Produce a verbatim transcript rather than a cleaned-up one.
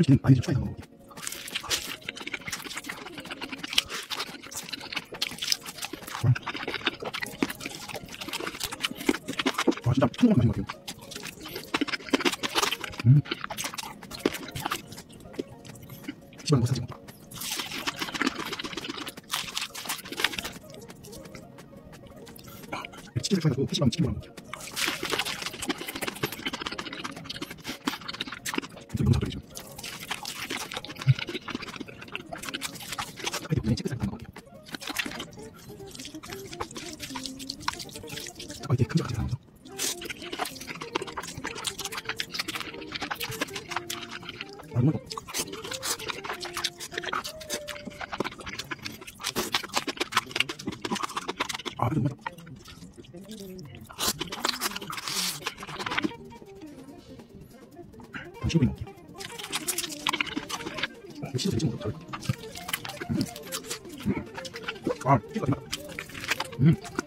솔직히 많이 좀 추가해서 먹어볼게요. 와, 진짜 한국만 마신 것 같아요. 음. 집안 못 사지. 치즈를 쳐가지고 피시방 치킨을 먹을게요. 너무 잘 들리죠? 아이들 그냥 치즈를 다 먹을게요. 아이들 큰 거 같이 나오죠? 아, 이거 먹어. 아, 이거 맞아. 시골이 먹게요. 어, 치즈 되게 먹어. 아, 치즈가 잘 맞아. 음.